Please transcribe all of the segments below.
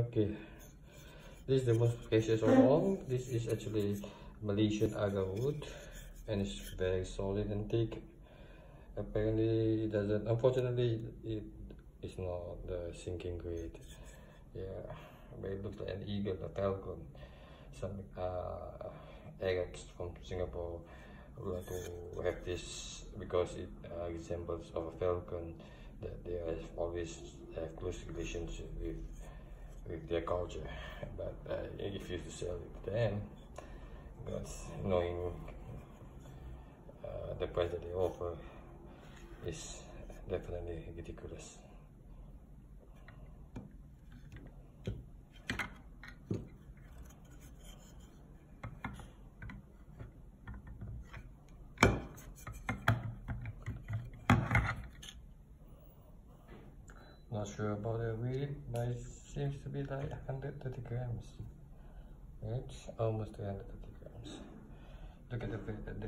Okay, this is the most precious of all. This is actually Malaysian agarwood, and it's very solid and thick. Apparently it doesn't, unfortunately it is not the sinking grade. Yeah, but it looks like an eagle, a falcon. Some Arabs from Singapore want to have this because it resembles of a falcon, that they have always have close relationship with their culture. But if you sell it to them, because knowing the price that they offer is definitely ridiculous. Not sure about the weight, but it seems to be like 130 grams. It's almost 330 grams. Look at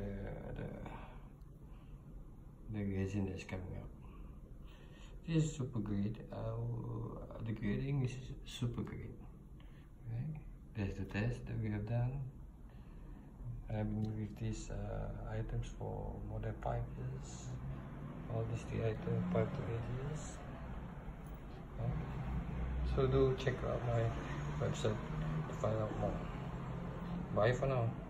the resin that's coming up. This is super grade. The grading is super grade. Okay, that's the test that we have done. I've been with these items for more than 5 years. All these 3 items, 5 to 8 years. So do check out my website to find out more. Bye for now.